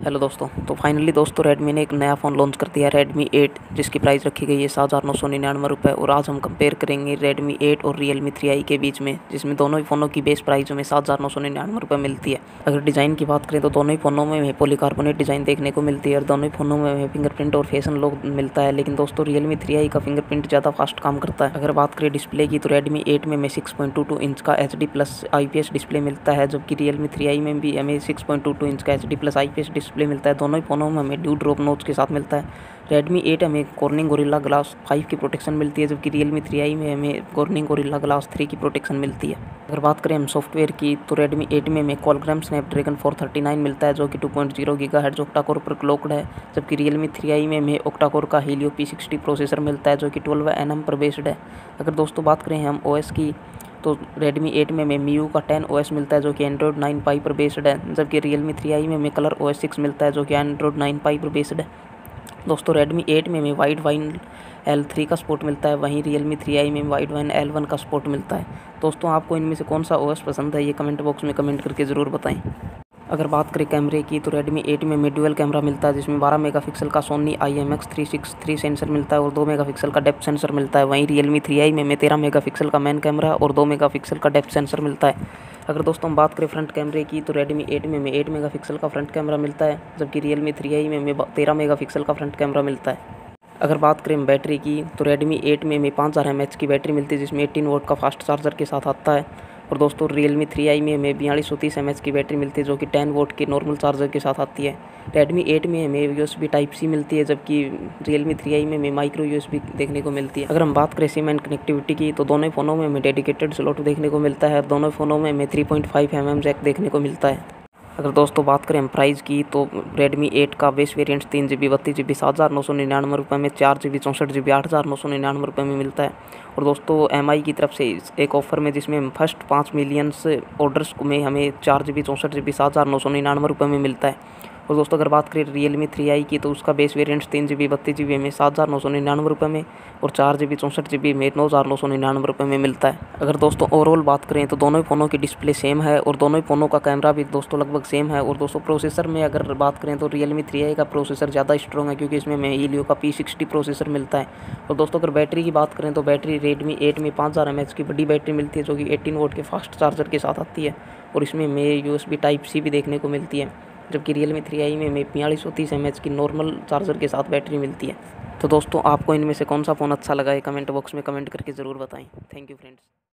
Hello दोस्तों, तो finally दोस्तों रेडमी ने एक नया फ़ोन लॉन्च कर दिया है, Redmi 8, जिसकी प्राइस रखी गई है 7,999 और आज हम कंपेयर करेंगे Redmi 8 और Realme 3i के बीच में, जिसमें दोनों ही फ़ोनों की बेस प्राइस हमें 7,999 मिलती है। अगर डिज़ाइन की बात करें तो दोनों ही फ़ोनों में हमें पॉलीकार्बोनेट डिज़ाइन देखने को मिलती है और दोनों ही फ़ोनों में हमें फिंगरप्रिंट और फेस अनलॉक मिलता है, लेकिन दोस्तों Realme 3i का फिंगरप्रिंट ज़्यादा फास्ट काम करता है। अगर बात करें डिस्प्ले की तो Redmi 8 में हमें 6.22 इंच का HD+ IPS डिस्प्ले मिलता है, जबकि Realme 3i में भी हमें 6.22 इंच का HD+ IPS डिस्प्ले मिलता है। दोनों ही फ़ोनों में हमें ड्यू ड्रॉप नोच के साथ मिलता है। Redmi 8 हमें कॉर्निंग गोरिल्ला ग्लास 5 की प्रोटेक्शन मिलती है, जबकि Realme 3i में हमें कॉर्निंग गोरिल्ला ग्लास 3 की प्रोटेक्शन मिलती है। अगर बात करें हम सॉफ्टवेयर की तो Redmi 8 में हमें Qualcomm Snapdragon 439 मिलता है, जो कि 2.0 गीगाहर्ट्ज़ ऑक्टा कोर पर क्लॉक्ड है, जबकि Realme 3i में हमें ऑक्टा कोर का Helio P60 प्रोसेसर मिलता है, जो कि 12 nm पर बेस्ड है। अगर दोस्तों बात करें हम OS की तो Redmi 8 में हमें MIUI का 10 OS मिलता है, जो कि Android 9 Pie पर बेस्ड है, जबकि Realme 3i में हमें Color OS 6 मिलता है, जो कि Android 9 Pie पर बेस्ड है। दोस्तों Redmi 8 में हमें वाइड वाइन L3 का सपोर्ट मिलता है, वहीं Realme 3i में वाइड वाइन L1 का सपोर्ट मिलता है। दोस्तों आपको इनमें से कौन सा OS पसंद है, ये कमेंट बॉक्स में कमेंट करके ज़रूर बताएं। अगर बात करें कैमरे की तो Redmi 8 में हमें डुअल कैमरा मिलता है, जिसमें 12 मेगापिक्सल का Sony IMX363 सेंसर मिलता है और 2 मेगापिक्सल का डेप्थ सेंसर मिलता है। वहीं Realme 3i में हमें 13 मेगापिक्सल का मेन कैमरा और 2 मेगापिक्सल का डेप्थ सेंसर मिलता है। अगर दोस्तों हम बात करें फ्रंट कैमरे की तो Redmi 8 में हमें 8 मेगापिक्सल का फ्रंट कैमरा मिलता है, जबकि Realme 3i में हमें 13 मेगापिक्सल का फ्रंट कैमरा मिलता है। अगर बात करें बैटरी की तो Redmi 8 में हमें 5000 mAh की बैटरी मिलती है, जिसमें 18 वोल्ट का फास्ट चार्जर के साथ आता है। और दोस्तों Realme 3i में हमें 4230 mAh की बैटरी मिलती है, जो कि 10 वोल्ट के नॉर्मल चार्जर के साथ आती है। Redmi 8 में हमें USB Type-C मिलती है, जबकि Realme 3i में हमें माइक्रो USB देखने को मिलती है। अगर हम बात करें सिम एंड कनेक्टिविटी की तो दोनों ही फ़ोनों में हमें डेडिकेटेड स्लॉट देखने को मिलता है और दोनों फ़ोनों में हमें 3.5 mm जैक देखने को मिलता है। अगर दोस्तों बात करें हम प्राइस की तो Redmi 8 का बेस वेरिएंट 3GB 32GB 7,999 में, 4GB 64GB 8,999 में मिलता है। और दोस्तों MI की तरफ से एक ऑफ़र में जिसमें हम फर्स्ट 5 मिलियंस ऑर्डर्स में हमें 4GB 64GB 7,999 में मिलता है। और दोस्तों अगर बात करें Realme 3i की तो उसका बेस वेरिएंट 3GB 32GB में 7,999 में और 4GB 64GB में 9,999 में मिलता है। अगर दोस्तों ओवरऑल बात करें तो दोनों ही फ़ोनों की डिस्प्ले सेम है और दोनों ही फ़ोनों का कैमरा भी दोस्तों लगभग सेम है। और दोस्तों प्रोसेसर में अगर बात करें तो Realme 3i का प्रोसेसर ज़्यादा स्ट्रॉन्ग है, क्योंकि इसमें हमें Helio का P60 प्रोसेसर मिलता है। और दोस्तों अगर बैटरी की बात करें तो बैटरी Redmi 8 में 5000 mAh की बड़ी बैटरी मिलती है, जो कि 18 वोल्ट के फास्ट चार्जर के साथ आती है और इसमें हमें USB Type-C भी देखने को मिलती है, जबकि Realme 3i में हमें 4230 mAh की नॉर्मल चार्जर के साथ बैटरी मिलती है। तो दोस्तों आपको इनमें से कौन सा फ़ोन अच्छा लगा है, कमेंट बॉक्स में कमेंट करके ज़रूर बताएं। Thank you friends.